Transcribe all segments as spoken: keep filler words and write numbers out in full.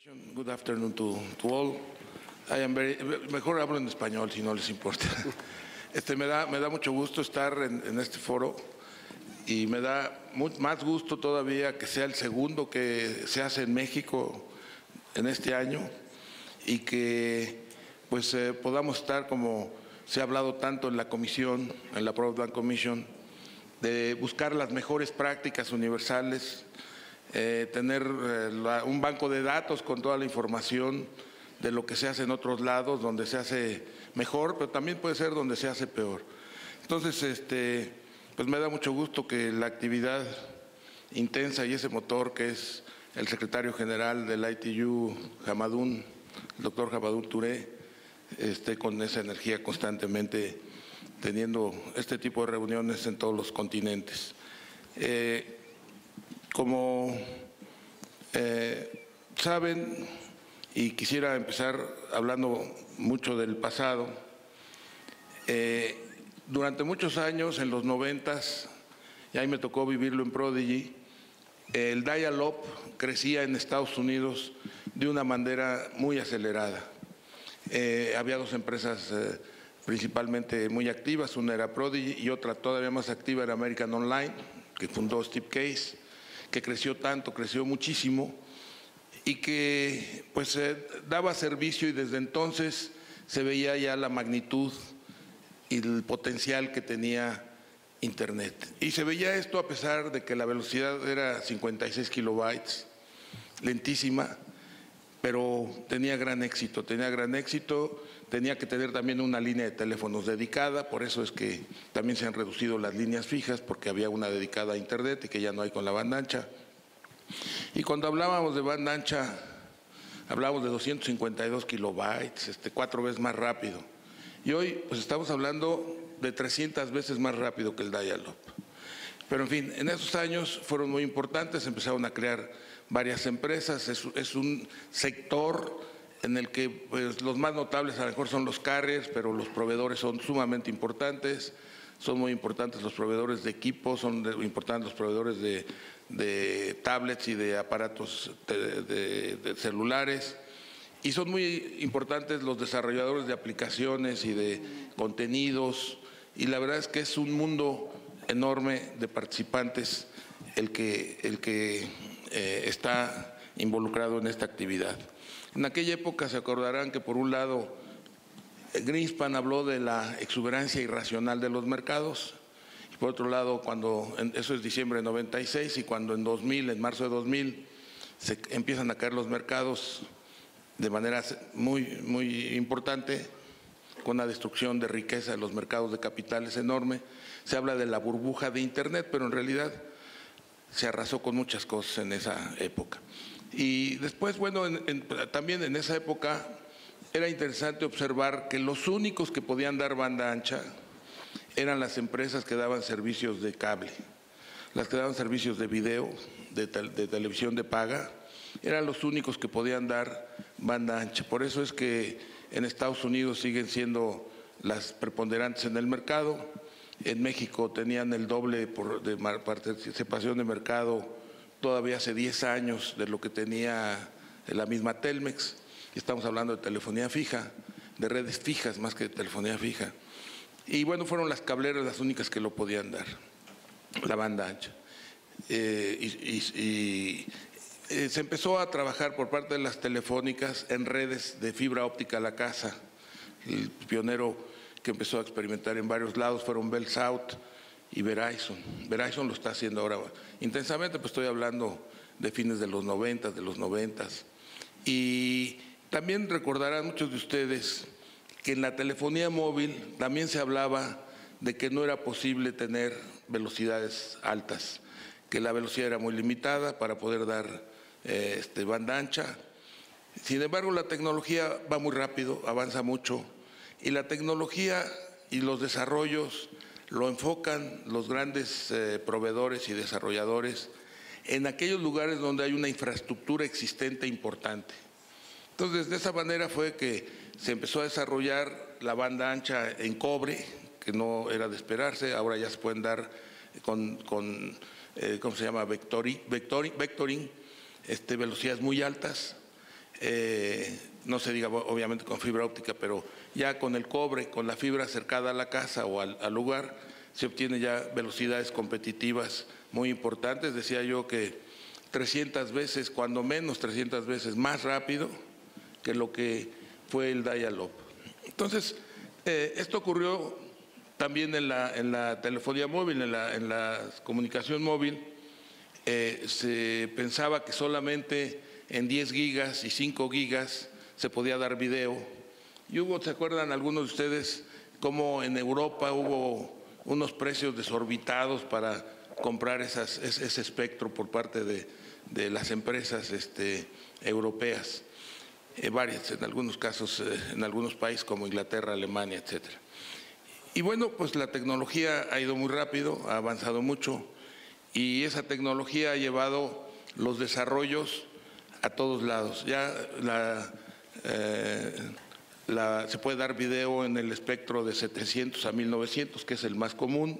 Good afternoon to, to all. I am very, mejor hablo en español si no les importa. Este, me, da, me da mucho gusto estar en, en este foro y me da muy, más gusto todavía que sea el segundo que se hace en México en este año y que pues eh, podamos estar, como se ha hablado tanto en la comisión, en la Broadband Commission, de buscar las mejores prácticas universales, eh, tener eh, la, un banco de datos con toda la información de lo que se hace en otros lados, donde se hace mejor, pero también puede ser donde se hace peor. Entonces, este, pues me da mucho gusto que la actividad intensa y ese motor que es el secretario general del I T U, Hamadoun, el doctor Hamadoun Touré, esté con esa energía constantemente teniendo este tipo de reuniones en todos los continentes. Eh, como eh, saben, y quisiera empezar hablando mucho del pasado, eh, durante muchos años, en los noventas, y ahí me tocó vivirlo en Prodigy, el dial-up crecía en Estados Unidos de una manera muy acelerada. Eh, había dos empresas eh, principalmente muy activas, una era Prodigy y otra todavía más activa era American Online, que fundó Steve Case, que creció tanto, creció muchísimo y que pues eh, daba servicio, y desde entonces se veía ya la magnitud y el potencial que tenía Internet. Y se veía esto a pesar de que la velocidad era cincuenta y seis kilobytes, lentísima, pero tenía gran éxito, tenía gran éxito, tenía que tener también una línea de teléfonos dedicada, por eso es que también se han reducido las líneas fijas, porque había una dedicada a Internet y que ya no hay con la banda ancha. Y cuando hablábamos de banda ancha, hablábamos de doscientos cincuenta y dos kilobytes, este, cuatro veces más rápido. Y hoy pues estamos hablando de trescientas veces más rápido que el dial-up. Pero en fin, en esos años fueron muy importantes, empezaron a crear varias empresas, es, es un sector en el que pues, los más notables a lo mejor son los carriers, pero los proveedores son sumamente importantes, son muy importantes los proveedores de equipos, son de, importantes los proveedores de, de tablets y de aparatos de, de, de celulares, y son muy importantes los desarrolladores de aplicaciones y de contenidos, y la verdad es que es un mundo enorme de participantes el que, el que eh, está involucrado en esta actividad. En aquella época se acordarán que por un lado Greenspan habló de la exuberancia irracional de los mercados, y por otro lado, cuando eso es diciembre de noventa y seis, y cuando en dos mil, en marzo de dos mil, se empiezan a caer los mercados de manera muy, muy importante, con una destrucción de riqueza de los mercados de capitales enorme. Se habla de la burbuja de Internet, pero en realidad se arrasó con muchas cosas en esa época. Y después, bueno, en, en, también en esa época era interesante observar que los únicos que podían dar banda ancha eran las empresas que daban servicios de cable, las que daban servicios de video, de, te, de televisión de paga, eran los únicos que podían dar banda ancha. Por eso es que en Estados Unidos siguen siendo las preponderantes en el mercado. En México tenían el doble por de participación de mercado todavía hace diez años de lo que tenía la misma Telmex. Estamos hablando de telefonía fija, de redes fijas más que de telefonía fija. Y bueno, fueron las cableras las únicas que lo podían dar, la banda ancha. Eh, y, y, y eh, se empezó a trabajar por parte de las telefónicas en redes de fibra óptica a la casa. El pionero que empezó a experimentar en varios lados fueron Bell South y Verizon. Verizon lo está haciendo ahora intensamente, pues estoy hablando de fines de los noventas, de los noventas. Y también recordarán muchos de ustedes que en la telefonía móvil también se hablaba de que no era posible tener velocidades altas, que la velocidad era muy limitada para poder dar eh, este, banda ancha. Sin embargo, la tecnología va muy rápido, avanza mucho, y la tecnología y los desarrollos lo enfocan los grandes eh, proveedores y desarrolladores en aquellos lugares donde hay una infraestructura existente importante. Entonces, de esa manera fue que se empezó a desarrollar la banda ancha en cobre, que no era de esperarse, ahora ya se pueden dar con, con eh, ¿cómo se llama? Vectori, vectori, vectoring, este, velocidades muy altas. eh, no se diga obviamente con fibra óptica, pero ya con el cobre, con la fibra acercada a la casa o al, al lugar, se obtiene ya velocidades competitivas muy importantes. Decía yo que trescientas veces, cuando menos trescientas veces más rápido que lo que fue el dial-up. Entonces, eh, esto ocurrió también en la, en la telefonía móvil, en la, en la comunicación móvil. Eh, se pensaba que solamente en diez gigas y cinco gigas se podía dar video. Y hubo, ¿se acuerdan algunos de ustedes cómo en Europa hubo unos precios desorbitados para comprar esas, ese, ese espectro por parte de, de las empresas este, europeas? Eh, varias, en algunos casos, eh, en algunos países como Inglaterra, Alemania, etcétera. Y bueno, pues la tecnología ha ido muy rápido, ha avanzado mucho, y esa tecnología ha llevado los desarrollos a todos lados. Ya la, eh, la, se puede dar video en el espectro de setecientos a mil novecientos, que es el más común.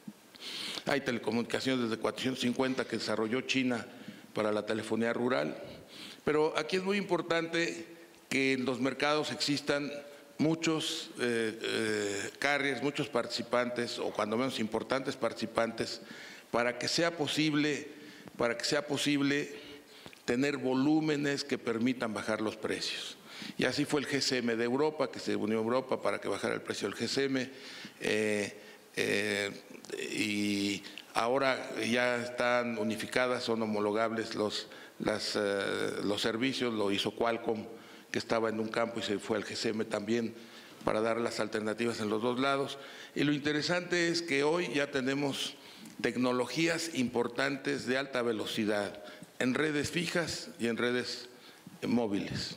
Hay telecomunicaciones desde cuatrocientos cincuenta que desarrolló China para la telefonía rural. Pero aquí es muy importante que en los mercados existan muchos eh, eh, carriers, muchos participantes, o cuando menos importantes participantes, para que sea posible, para que sea posible tener volúmenes que permitan bajar los precios. Y así fue el G S M de Europa, que se unió a Europa para que bajara el precio del G S M, eh, eh, y ahora ya están unificadas, son homologables los, las, eh, los servicios, lo hizo Qualcomm, que estaba en un campo y se fue al G S M también para dar las alternativas en los dos lados. Y lo interesante es que hoy ya tenemos tecnologías importantes de alta velocidad en redes fijas y en redes móviles.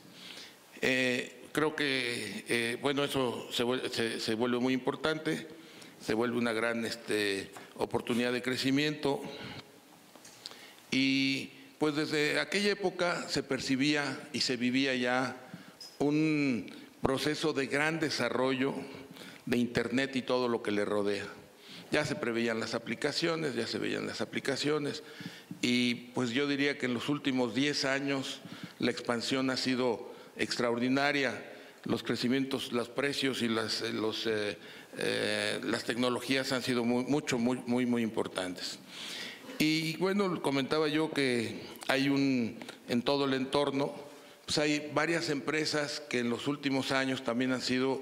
Eh, creo que, eh, bueno, eso se vuelve, se, se vuelve muy importante, se vuelve una gran este, oportunidad de crecimiento, y pues desde aquella época se percibía y se vivía ya un proceso de gran desarrollo de Internet y todo lo que le rodea. Ya se preveían las aplicaciones, ya se veían las aplicaciones, y pues yo diría que en los últimos diez años la expansión ha sido extraordinaria. Los crecimientos, los precios y las, los, eh, eh, las tecnologías han sido muy, mucho, muy, muy, muy importantes. Y bueno, comentaba yo que hay un, en todo el entorno, pues hay varias empresas que en los últimos años también han sido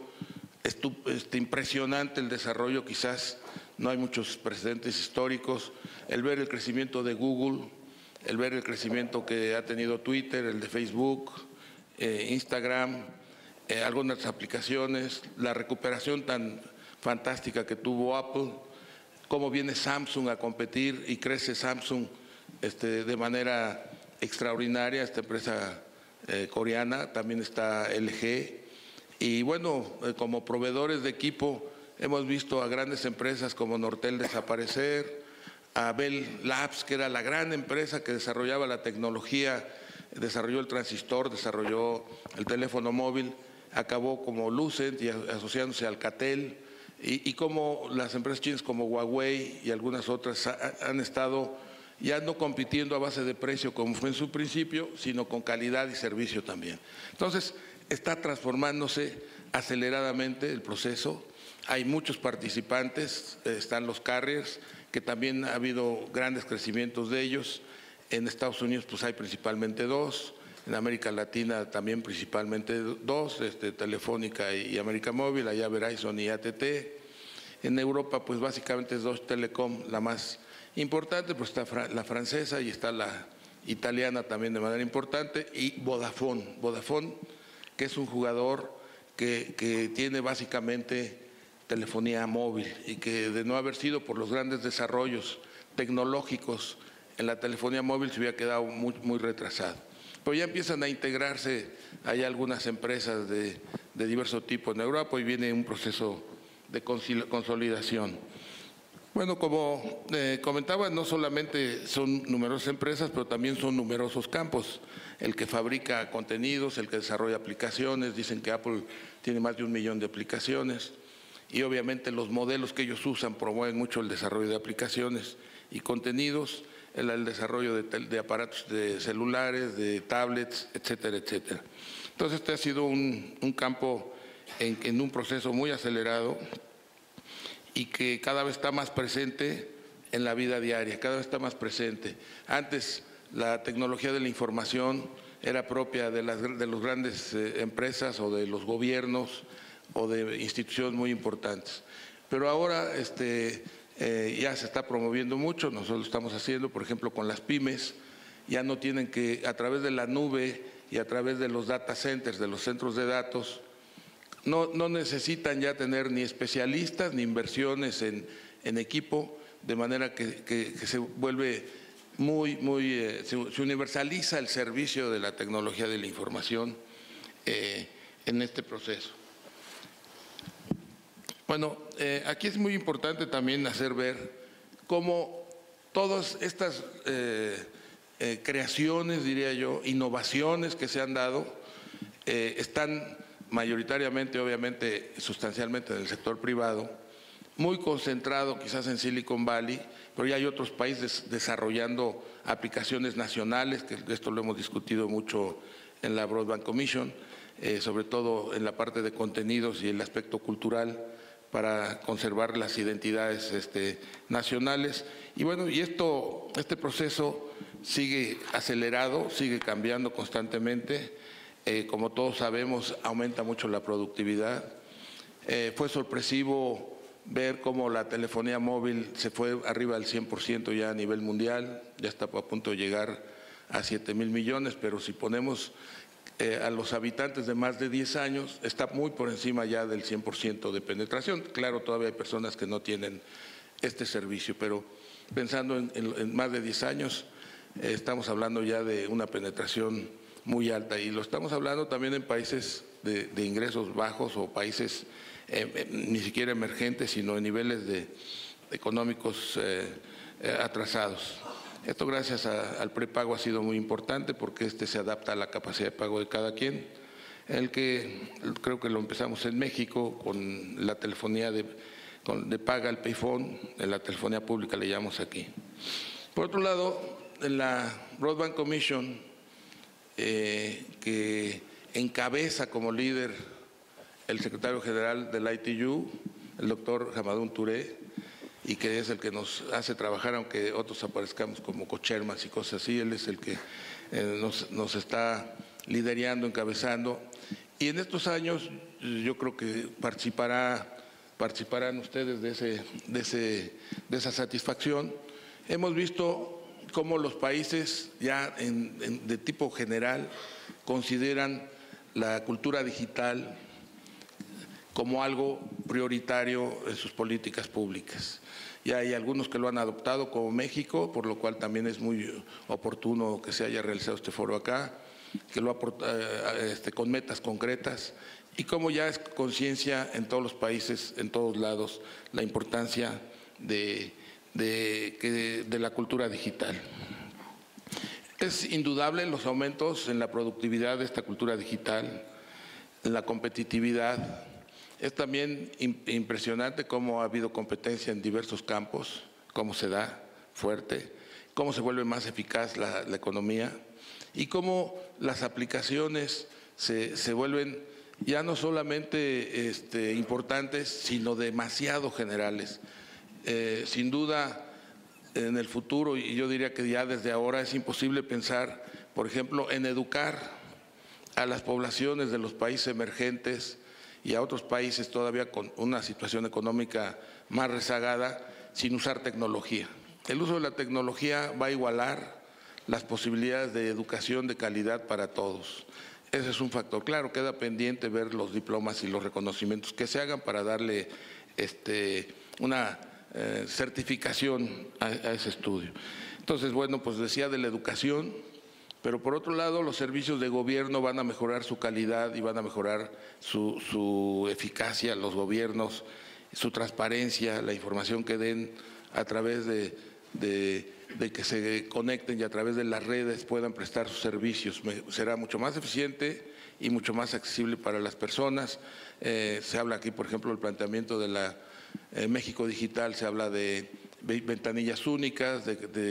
este, impresionante el desarrollo. Quizás no hay muchos precedentes históricos, el ver el crecimiento de Google, el ver el crecimiento que ha tenido Twitter, el de Facebook, eh, Instagram, eh, algunas aplicaciones, la recuperación tan fantástica que tuvo Apple, cómo viene Samsung a competir y crece Samsung este, de manera extraordinaria, esta empresa eh, coreana, también está L G, y bueno, eh, como proveedores de equipo hemos visto a grandes empresas como Nortel desaparecer, a Bell Labs, que era la gran empresa que desarrollaba la tecnología, desarrolló el transistor, desarrolló el teléfono móvil, acabó como Lucent y asociándose a Alcatel, y, y como las empresas chinas como Huawei y algunas otras ha, han estado ya no compitiendo a base de precio como fue en su principio, sino con calidad y servicio también. Entonces, está transformándose aceleradamente el proceso. Hay muchos participantes, están los carriers, que también ha habido grandes crecimientos de ellos. En Estados Unidos pues hay principalmente dos, en América Latina también principalmente dos, este, Telefónica y América Móvil, allá Verizon y A T T. En Europa pues básicamente es Deutsche Telekom la más importante, pues está la francesa y está la italiana también de manera importante, y Vodafone, Vodafone que es un jugador que, que tiene básicamente telefonía móvil y que de no haber sido por los grandes desarrollos tecnológicos en la telefonía móvil se hubiera quedado muy, muy retrasado. Pero ya empiezan a integrarse, hay algunas empresas de, de diverso tipo en Europa y viene un proceso de consolidación. Bueno, como eh, comentaba, no solamente son numerosas empresas, pero también son numerosos campos. El que fabrica contenidos, el que desarrolla aplicaciones, dicen que Apple tiene más de un millón de aplicaciones, y obviamente los modelos que ellos usan promueven mucho el desarrollo de aplicaciones y contenidos. el, el desarrollo de, de aparatos de celulares, de tablets, etcétera, etcétera. Entonces, este ha sido un, un campo en, en un proceso muy acelerado y que cada vez está más presente en la vida diaria, cada vez está más presente. Antes, la tecnología de la información era propia de las de las grandes eh, empresas o de los gobiernos o de instituciones muy importantes. Pero ahora este, eh, ya se está promoviendo mucho, nosotros lo estamos haciendo, por ejemplo, con las pymes, ya no tienen que, a través de la nube y a través de los data centers, de los centros de datos, no, no necesitan ya tener ni especialistas ni inversiones en, en equipo, de manera que, que, que se vuelve muy, muy, eh, se, se universaliza el servicio de la tecnología de la información eh, en este proceso. Bueno, eh, aquí es muy importante también hacer ver cómo todas estas eh, eh, creaciones, diría yo, innovaciones que se han dado, eh, están mayoritariamente, obviamente, sustancialmente en el sector privado, muy concentrado quizás en Silicon Valley, pero ya hay otros países desarrollando aplicaciones nacionales, que esto lo hemos discutido mucho en la Broadband Commission, eh, sobre todo en la parte de contenidos y el aspecto cultural, para conservar las identidades este, nacionales. Y bueno, y esto, este proceso sigue acelerado, sigue cambiando constantemente. Eh, como todos sabemos, aumenta mucho la productividad. Eh, fue sorpresivo ver cómo la telefonía móvil se fue arriba del cien por ciento ya a nivel mundial, ya está a punto de llegar a siete mil millones, pero si ponemos eh, a los habitantes de más de diez años, está muy por encima ya del cien por ciento de penetración. Claro, todavía hay personas que no tienen este servicio, pero pensando en, en, en más de diez años, eh, estamos hablando ya de una penetración muy alta, y lo estamos hablando también en países de, de ingresos bajos o países eh, eh, ni siquiera emergentes, sino en niveles de, económicos eh, eh, atrasados. Esto gracias a, al prepago ha sido muy importante porque este se adapta a la capacidad de pago de cada quien. El que creo que lo empezamos en México con la telefonía de, con, de paga, el payphone, en la telefonía pública le llamamos aquí. Por otro lado, en la Broadband Commission, eh, que encabeza como líder el secretario general del I T U, el doctor Hamadoun Touré, y que es el que nos hace trabajar, aunque otros aparezcamos como cochairmans y cosas así, él es el que eh, nos, nos está liderando, encabezando. Y en estos años yo creo que participará, participarán ustedes de, ese, de, ese, de esa satisfacción. Hemos visto cómo los países ya en, en, de tipo general consideran la cultura digital como algo prioritario en sus políticas públicas. Ya hay algunos que lo han adoptado, como México, por lo cual también es muy oportuno que se haya realizado este foro acá, que lo aporta este, con metas concretas, y como ya es conciencia en todos los países, en todos lados, la importancia de, de, de, de la cultura digital. Es indudable los aumentos en la productividad de esta cultura digital, en la competitividad. Es también impresionante cómo ha habido competencia en diversos campos, cómo se da fuerte, cómo se vuelve más eficaz la, la economía y cómo las aplicaciones se, se vuelven ya no solamente este, importantes, sino demasiado generales. Eh, sin duda, en el futuro, y yo diría que ya desde ahora, es imposible pensar, por ejemplo, en educar a las poblaciones de los países emergentes y a otros países todavía con una situación económica más rezagada, sin usar tecnología. El uso de la tecnología va a igualar las posibilidades de educación de calidad para todos. Ese es un factor. Claro, queda pendiente ver los diplomas y los reconocimientos que se hagan para darle este, una eh, certificación a, a ese estudio. Entonces, bueno, pues decía de la educación, pero por otro lado los servicios de gobierno van a mejorar su calidad y van a mejorar su, su eficacia, los gobiernos, su transparencia, la información que den a través de, de, de que se conecten y a través de las redes puedan prestar sus servicios. Será mucho más eficiente y mucho más accesible para las personas. Eh, se habla aquí, por ejemplo, del planteamiento de la eh, México Digital, se habla de ventanillas únicas, de, de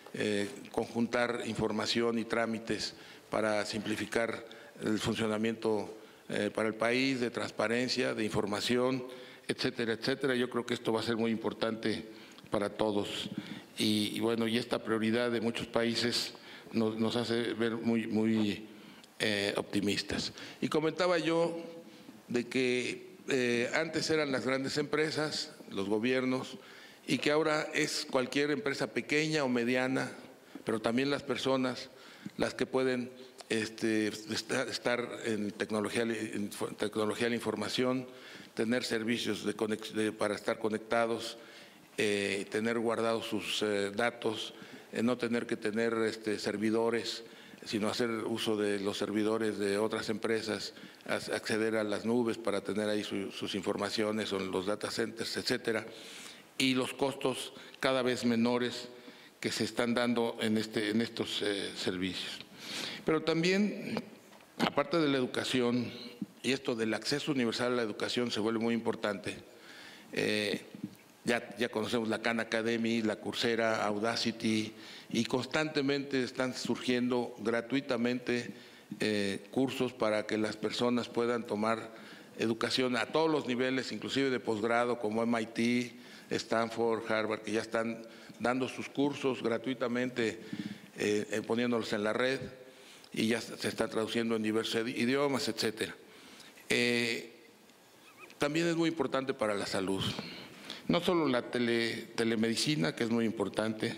eh, conjuntar información y trámites para simplificar el funcionamiento eh, para el país, de transparencia, de información, etcétera, etcétera. Yo creo que esto va a ser muy importante para todos. Y, y bueno, y esta prioridad de muchos países nos, nos hace ver muy, muy eh, optimistas. Y comentaba yo de que eh, antes eran las grandes empresas, los gobiernos, y que ahora es cualquier empresa pequeña o mediana, pero también las personas las que pueden este, estar en tecnología, en tecnología de la información, tener servicios de de, para estar conectados, eh, tener guardados sus eh, datos, eh, no tener que tener este, servidores, sino hacer uso de los servidores de otras empresas, acceder a las nubes para tener ahí su, sus informaciones o los data centers, etcétera, y los costos cada vez menores que se están dando en, este, en estos eh, servicios. Pero también, aparte de la educación, y esto del acceso universal a la educación se vuelve muy importante. Eh, ya, ya conocemos la Khan Academy, la Coursera, Audacity, y constantemente están surgiendo gratuitamente eh, cursos para que las personas puedan tomar educación a todos los niveles, inclusive de posgrado, como M I T, Stanford, Harvard, que ya están dando sus cursos gratuitamente, eh, poniéndolos en la red, y ya se están traduciendo en diversos idiomas, etcétera. Eh, también es muy importante para la salud, no solo la tele, telemedicina, que es muy importante,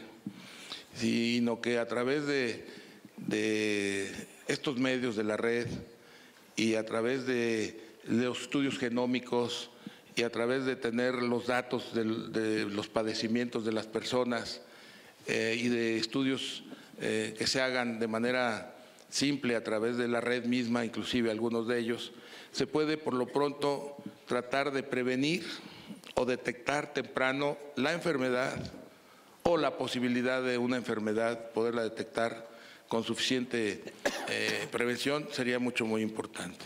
sino que a través de, de estos medios de la red y a través de, de los estudios genómicos y a través de tener los datos de, de los padecimientos de las personas eh, y de estudios eh, que se hagan de manera simple a través de la red misma, inclusive algunos de ellos, se puede por lo pronto tratar de prevenir o detectar temprano la enfermedad o la posibilidad de una enfermedad, poderla detectar con suficiente eh, prevención sería mucho, muy importante.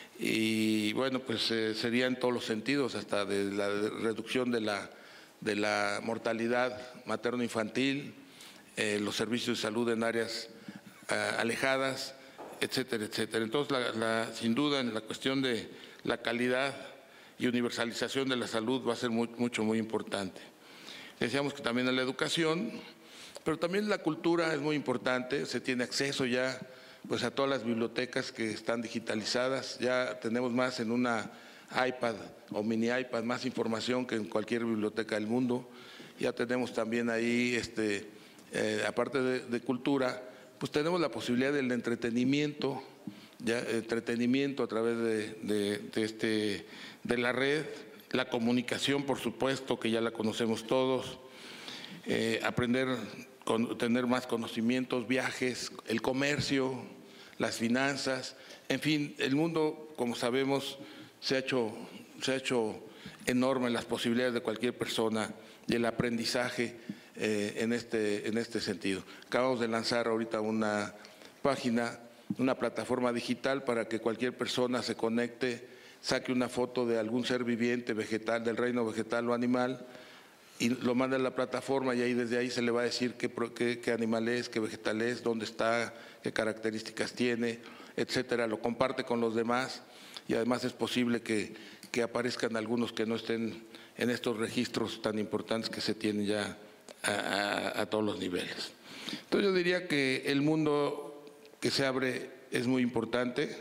Y bueno, pues eh, sería en todos los sentidos, hasta de la reducción de la, de la mortalidad materno-infantil, eh, los servicios de salud en áreas eh, alejadas, etcétera, etcétera. Entonces, la, la, sin duda, en la cuestión de la calidad y universalización de la salud va a ser muy, mucho, muy importante. Decíamos que también en la educación, pero también la cultura es muy importante, se tiene acceso ya pues a todas las bibliotecas que están digitalizadas, ya tenemos más en una iPad o mini iPad, más información que en cualquier biblioteca del mundo. Ya tenemos también ahí, este, eh, aparte de, de cultura, pues tenemos la posibilidad del entretenimiento, ya entretenimiento a través de, de, de, este, de la red, la comunicación, por supuesto, que ya la conocemos todos, eh, aprender, con, tener más conocimientos, viajes, el comercio, las finanzas, en fin, el mundo, como sabemos, se ha hecho, se ha hecho enorme las posibilidades de cualquier persona y el aprendizaje eh, en, este, en este sentido. Acabamos de lanzar ahorita una página, una plataforma digital para que cualquier persona se conecte, saque una foto de algún ser viviente, vegetal, del reino vegetal o animal, y lo manda a la plataforma y ahí desde ahí se le va a decir qué, qué, qué animal es, qué vegetal es, dónde está, qué características tiene, etcétera. Lo comparte con los demás y además es posible que, que aparezcan algunos que no estén en estos registros tan importantes que se tienen ya a, a, a todos los niveles. Entonces yo diría que el mundo que se abre es muy importante,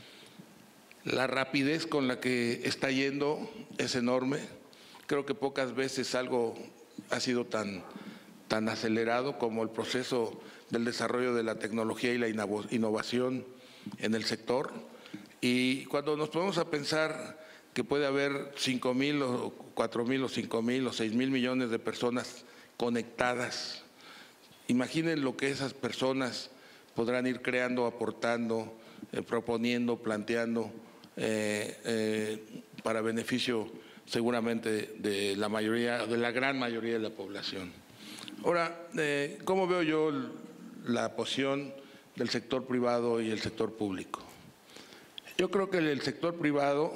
la rapidez con la que está yendo es enorme. Creo que pocas veces algo ha sido tan, tan acelerado como el proceso del desarrollo de la tecnología y la innovación en el sector. Y cuando nos ponemos a pensar que puede haber cinco mil o cuatro mil o cinco mil o seis mil millones de personas conectadas, imaginen lo que esas personas podrán ir creando, aportando, eh, proponiendo, planteando eh, eh, para beneficio seguramente de la mayoría, de la gran mayoría de la población. Ahora, eh, ¿cómo veo yo la posición del sector privado y el sector público? Yo creo que el sector privado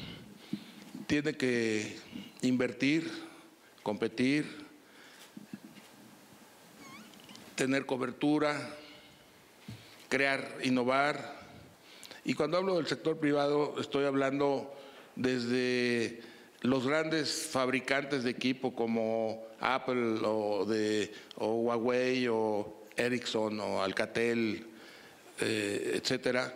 tiene que invertir, competir, tener cobertura, crear, innovar. Y cuando hablo del sector privado, estoy hablando desde los grandes fabricantes de equipo como Apple o, de, o Huawei o Ericsson o Alcatel, eh, etcétera,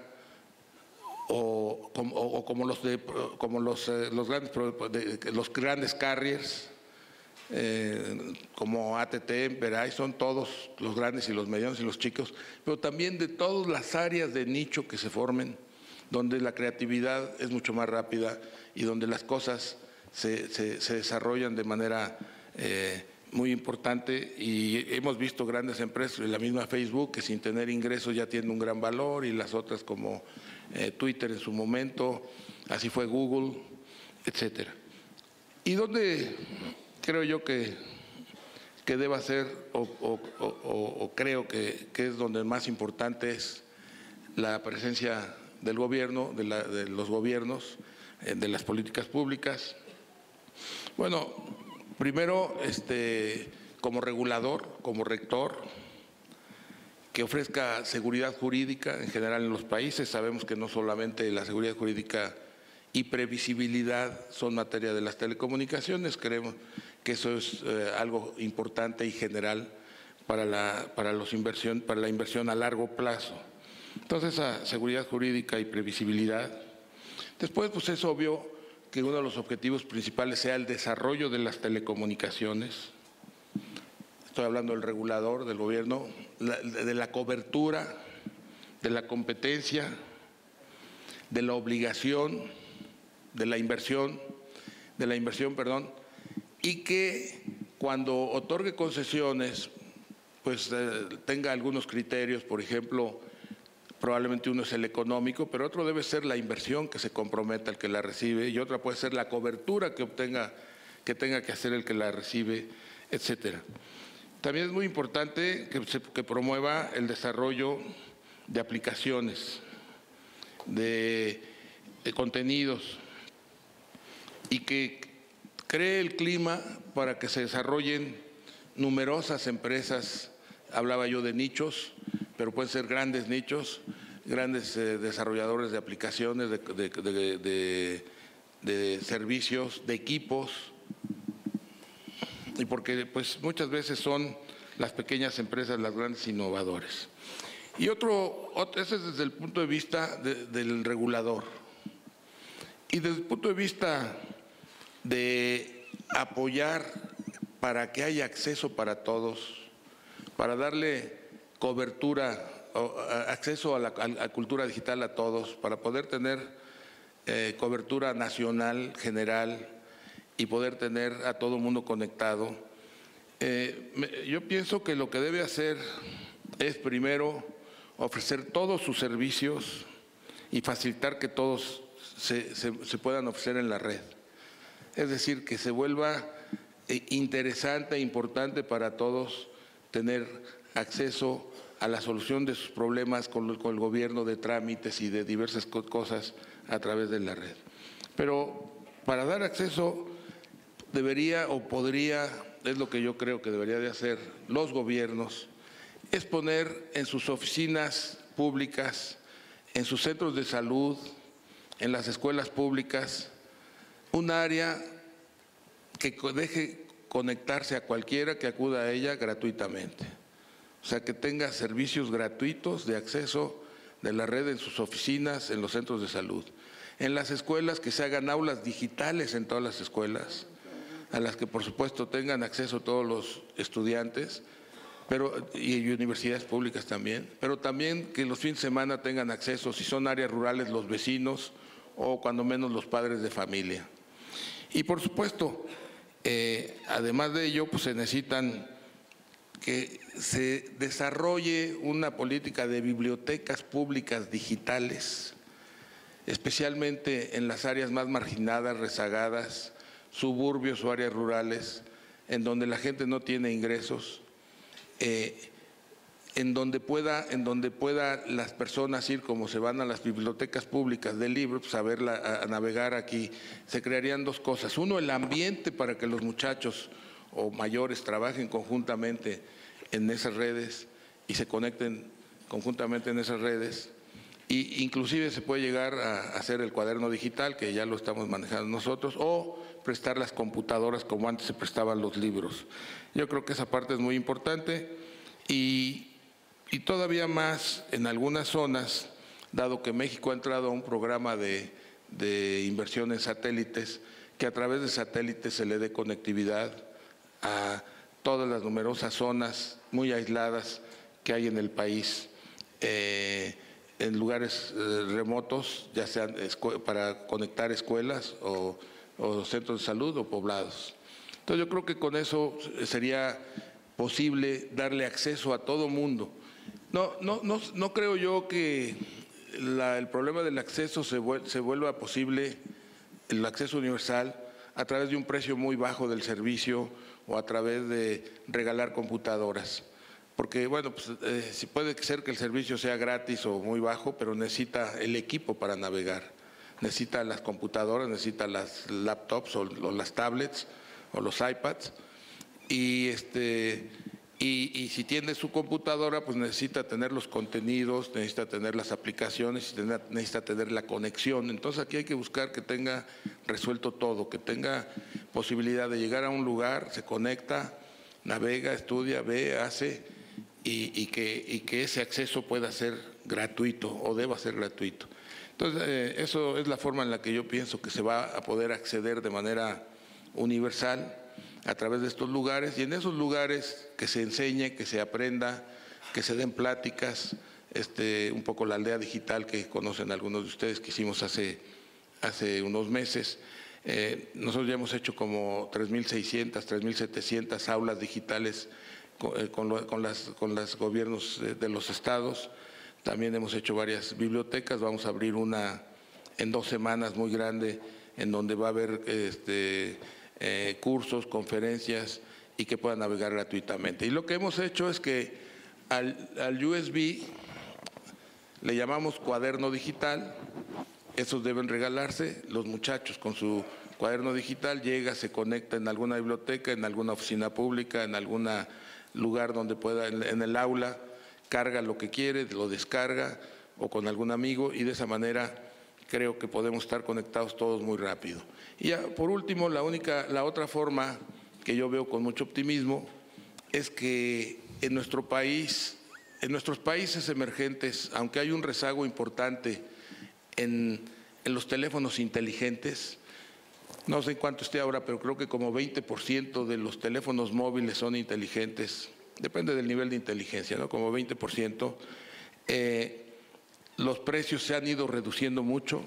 o, o, o como los de como los, eh, los grandes de, los grandes carriers, eh, como A T T, Verizon, todos los grandes y los medianos y los chicos, pero también de todas las áreas de nicho que se formen, donde la creatividad es mucho más rápida y donde las cosas se, se, se desarrollan de manera eh, muy importante. Y hemos visto grandes empresas, la misma Facebook, que sin tener ingresos ya tiene un gran valor, y las otras como eh, Twitter en su momento, así fue Google, etcétera. Y donde creo yo que, que deba ser, o, o, o, o creo que, que es donde más importante es la presencia del gobierno, de, la, de los gobiernos, eh, de las políticas públicas. Bueno, primero, este, como regulador, como rector, que ofrezca seguridad jurídica en general en los países. Sabemos que no solamente la seguridad jurídica y previsibilidad son materia de las telecomunicaciones, creemos que eso es eh, algo importante y general para la, para, los inversión, para la inversión a largo plazo. Entonces, esa seguridad jurídica y previsibilidad. Después, pues es obvio que uno de los objetivos principales sea el desarrollo de las telecomunicaciones. Estoy hablando del regulador, del gobierno, la, de la cobertura, de la competencia, de la obligación, de la inversión, de la inversión, perdón, y que cuando otorgue concesiones, pues eh, tenga algunos criterios. Por ejemplo, probablemente uno es el económico, pero otro debe ser la inversión que se comprometa el que la recibe, y otra puede ser la cobertura que obtenga, que tenga que hacer el que la recibe, etcétera. También es muy importante que, se, que promueva el desarrollo de aplicaciones, de, de contenidos, y que cree el clima para que se desarrollen numerosas empresas. Hablaba yo de nichos, pero pueden ser grandes nichos, grandes eh, desarrolladores de aplicaciones, de, de, de, de, de servicios, de equipos, y porque pues muchas veces son las pequeñas empresas las grandes innovadores. Y otro, otro ese es desde el punto de vista de, del regulador. Y desde el punto de vista de apoyar para que haya acceso para todos, para darle cobertura, o acceso a la a cultura digital a todos, para poder tener eh, cobertura nacional, general, y poder tener a todo el mundo conectado. Eh, me, yo pienso que lo que debe hacer es primero ofrecer todos sus servicios y facilitar que todos se, se, se puedan ofrecer en la red. Es decir, que se vuelva interesante e importante para todos tener acceso a la solución de sus problemas con el, con el gobierno, de trámites y de diversas cosas a través de la red. Pero para dar acceso debería o podría, es lo que yo creo que debería de hacer los gobiernos, es poner en sus oficinas públicas, en sus centros de salud, en las escuelas públicas, un área que deje conectarse a cualquiera que acuda a ella gratuitamente. O sea, que tenga servicios gratuitos de acceso de la red en sus oficinas, en los centros de salud. En las escuelas, que se hagan aulas digitales en todas las escuelas, a las que por supuesto tengan acceso todos los estudiantes, pero, y universidades públicas también, pero también que los fines de semana tengan acceso, si son áreas rurales, los vecinos o cuando menos los padres de familia. Y por supuesto, eh, además de ello, pues se necesitan que se desarrolle una política de bibliotecas públicas digitales, especialmente en las áreas más marginadas, rezagadas, suburbios o áreas rurales, en donde la gente no tiene ingresos, eh, en donde pueda, en donde pueda las personas ir como se van a las bibliotecas públicas de libros, pues a, verla, a, a navegar aquí. Se crearían dos cosas. Uno, el ambiente para que los muchachos o mayores trabajen conjuntamente en esas redes, y se conecten conjuntamente en esas redes. Y inclusive se puede llegar a hacer el cuaderno digital, que ya lo estamos manejando nosotros, o prestar las computadoras como antes se prestaban los libros. Yo creo que esa parte es muy importante y, y todavía más en algunas zonas, dado que México ha entrado a un programa de, de inversión en satélites, que a través de satélites se le dé conectividad a todas las numerosas zonas muy aisladas que hay en el país, eh, en lugares eh, remotos, ya sean para conectar escuelas o, o centros de salud o poblados. Entonces yo creo que con eso sería posible darle acceso a todo mundo. No, no, no, no creo yo que la, el problema del acceso se, vuel, se vuelva posible, el acceso universal, a través de un precio muy bajo del servicio o a través de regalar computadoras. Porque, bueno, pues eh, sí puede ser que el servicio sea gratis o muy bajo, pero necesita el equipo para navegar. Necesita las computadoras, necesita las laptops o, o las tablets o los iPads. Y, este, y, y si tiene su computadora, pues necesita tener los contenidos, necesita tener las aplicaciones, necesita tener la conexión. Entonces aquí hay que buscar que tenga resuelto todo, que tenga posibilidad de llegar a un lugar, se conecta, navega, estudia, ve, hace… Y, y, que, y que ese acceso pueda ser gratuito o deba ser gratuito. Entonces, eh, eso es la forma en la que yo pienso que se va a poder acceder de manera universal a través de estos lugares, y en esos lugares que se enseñe, que se aprenda, que se den pláticas, este, un poco la aldea digital que conocen algunos de ustedes que hicimos hace, hace unos meses. Eh, nosotros ya hemos hecho como tres mil seiscientas, tres mil setecientas aulas digitales Con, con, lo, con, las, con los gobiernos de, de los estados. También hemos hecho varias bibliotecas, vamos a abrir una en dos semanas muy grande, en donde va a haber este, eh, cursos, conferencias y que puedan navegar gratuitamente. Y lo que hemos hecho es que al, al U S B le llamamos cuaderno digital, esos deben regalarse, los muchachos con su cuaderno digital llega, se conecta en alguna biblioteca, en alguna oficina pública, en algún lugar donde pueda, en, en el aula, carga lo que quiere, lo descarga o con algún amigo, y de esa manera creo que podemos estar conectados todos muy rápido. Y ya, por último, la, única, la otra forma que yo veo con mucho optimismo es que en nuestro país, en nuestros países emergentes, aunque hay un rezago importante en, en los teléfonos inteligentes, no sé en cuánto esté ahora, pero creo que como veinte por ciento de los teléfonos móviles son inteligentes, depende del nivel de inteligencia, ¿no? Como veinte por ciento. Eh, los precios se han ido reduciendo mucho,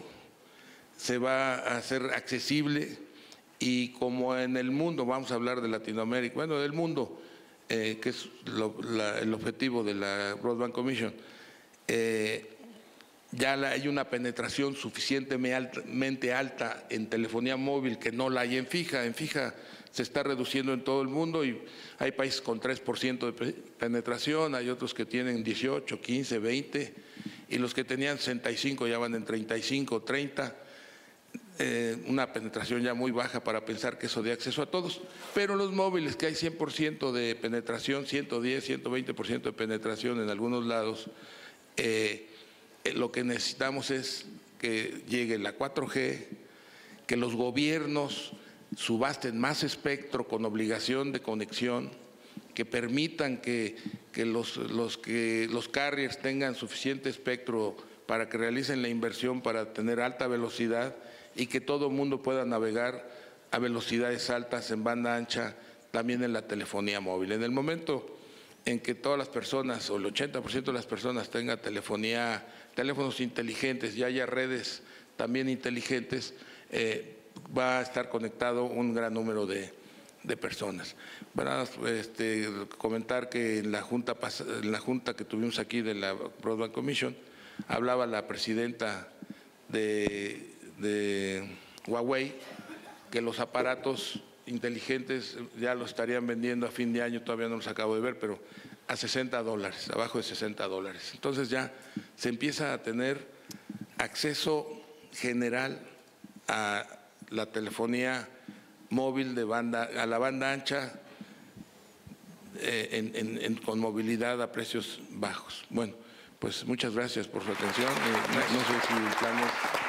se va a hacer accesible, y como en el mundo, vamos a hablar de Latinoamérica, bueno, del mundo, eh, que es lo, la, el objetivo de la Broadband Commission, eh, ya hay una penetración suficientemente alta en telefonía móvil que no la hay en fija. En fija se está reduciendo en todo el mundo y hay países con tres por ciento de penetración, hay otros que tienen dieciocho, quince, veinte, y los que tenían sesenta y cinco ya van en treinta y cinco, treinta, eh, una penetración ya muy baja para pensar que eso dé acceso a todos. Pero los móviles, que hay cien por ciento de penetración, ciento diez, ciento veinte por ciento de penetración en algunos lados, eh, lo que necesitamos es que llegue la cuatro G, que los gobiernos subasten más espectro con obligación de conexión, que permitan que, que, los, los, que los carriers tengan suficiente espectro para que realicen la inversión para tener alta velocidad y que todo el mundo pueda navegar a velocidades altas en banda ancha, también en la telefonía móvil. En el momento en que todas las personas, o el ochenta por ciento de las personas tengan telefonía, teléfonos inteligentes y haya redes también inteligentes, eh, va a estar conectado un gran número de, de personas. Para este, comentar que en la, junta, en la junta que tuvimos aquí de la Broadband Commission, hablaba la presidenta de, de Huawei que los aparatos inteligentes ya lo estarían vendiendo a fin de año, todavía no los acabo de ver, pero a sesenta dólares, abajo de sesenta dólares. Entonces ya se empieza a tener acceso general a la telefonía móvil de banda, a la banda ancha eh, en, en, en, con movilidad a precios bajos. Bueno, pues muchas gracias por su atención. Eh, no, no sé si el plan es